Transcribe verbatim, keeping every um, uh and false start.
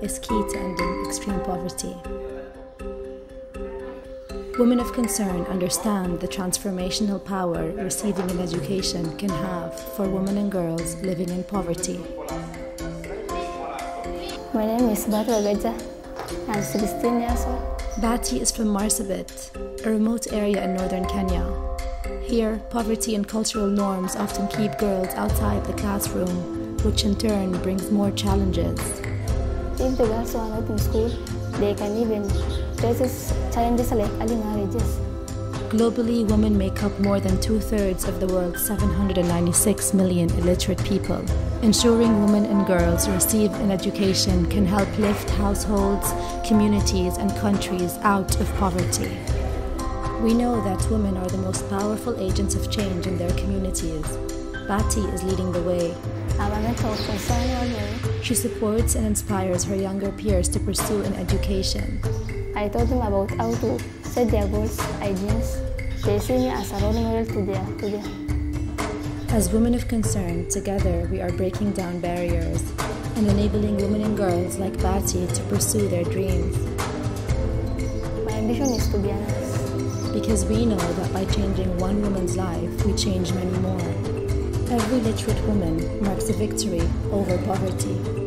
is key to ending extreme poverty. Women of concern understand the transformational power receiving an education can have for women and girls living in poverty. My name is Batu Agaja. I'm sixteen years old. Bati is from Marsabit, a remote area in northern Kenya. Here, poverty and cultural norms often keep girls outside the classroom, which in turn brings more challenges. If the girls are not in school, they can even face challenges like early marriages. Globally, women make up more than two-thirds of the world's seven hundred ninety-six million illiterate people. Ensuring women and girls receive an education can help lift households, communities, and countries out of poverty. We know that women are the most powerful agents of change in their communities. Bati is leading the way. I'm a mentor of concern. She supports and inspires her younger peers to pursue an education. I told them about how to set their goals, ideas. They see me as a role model to them. To them. As women of concern, together we are breaking down barriers and enabling women and girls like Bati to pursue their dreams. My ambition is to be a nurse. Because we know that by changing one woman's life, we change many more. Every literate woman marks a victory over poverty.